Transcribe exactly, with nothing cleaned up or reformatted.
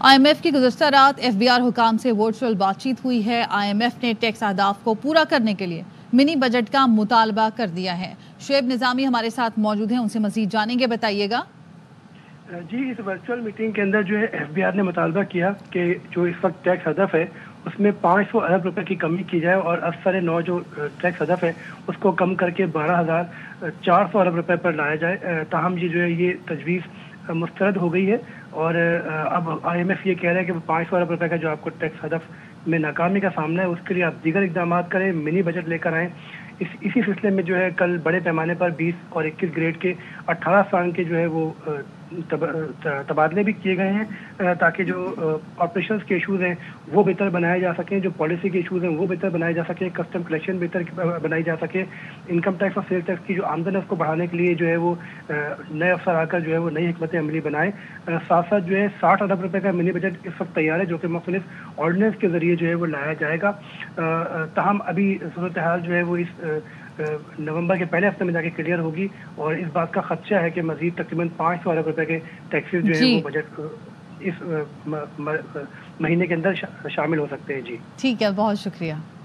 آئی M F کی گزشتہ رات ایف بی آر حکام سے ورچوئل بات چیت ہوئی ہے۔ آئی ایم ایف نے ٹیکس اہداف کو پورا کرنے کے لیے منی بجٹ کا مطالبہ کر دیا ہے۔ شعیب نظامی ہمارے ساتھ موجود ہیں، ان سے مزید جانیں گے، بتائیے گا۔ جی، اس ورچوئل میٹنگ کے اندر جو ہے ایف بی آر نے مطالبہ کیا کہ جو اس وقت ٹیکس ہدف ہے اس میں پانچ سو ارب روپے کی کمی کی جائے اور افسر نو جو ٹیکس ہدف ہے اس کو کم کر کے بارہ ہزار چار سو ارب روپے پر لایا جائے۔ تاہم یہ جو ہے یہ تجویز مسترد ہو گئی ہے اور اب آئی ایم ایف یہ کہہ رہا ہے کہ پانچ سو ارب روپے کا جو آپ کو ٹیکس ہدف میں ناکامی کا سامنا ہے اس کے لیے آپ دیگر اقدامات کریں، منی بجٹ لے کر آئیں۔ اس اسی سلسلے میں جو ہے کل بڑے پیمانے پر بیس اور اکیس گریڈ کے اٹھارہ سال کے جو ہے وہ تبادلے بھی کیے گئے ہیں تاکہ جو آپریشنز کے ایشوز ہیں وہ بہتر بنائے جا سکیں، جو پالیسی کے ایشوز ہیں وہ بہتر بنائے جا سکیں، کسٹم کلیکشن بہتر بنائی جا سکے، انکم ٹیکس اور سیل ٹیکس کی جو آمدن ہے اس کو بڑھانے کے لیے جو ہے وہ نئے افسر آ کر جو ہے وہ نئی حکمت عملی بنائیں۔ ساتھ ساتھ جو ہے ساٹھ ارب روپے کا منی بجٹ اس وقت تیار ہے جو کہ مختلف آرڈیننس کے ذریعے جو ہے وہ لایا جائے گا۔ تاہم ابھی صورتحال جو ہے وہ اس نومبر کے پہلے ہفتے میں جا کے کلیئر ہوگی اور اس بات کا خدشہ ہے کہ مزید تقریباً پانچ سو ارب روپے کے ٹیکسز جو ہے وہ بجٹ اس مہینے کے اندر شامل ہو سکتے ہیں۔ جی ٹھیک ہے، بہت شکریہ۔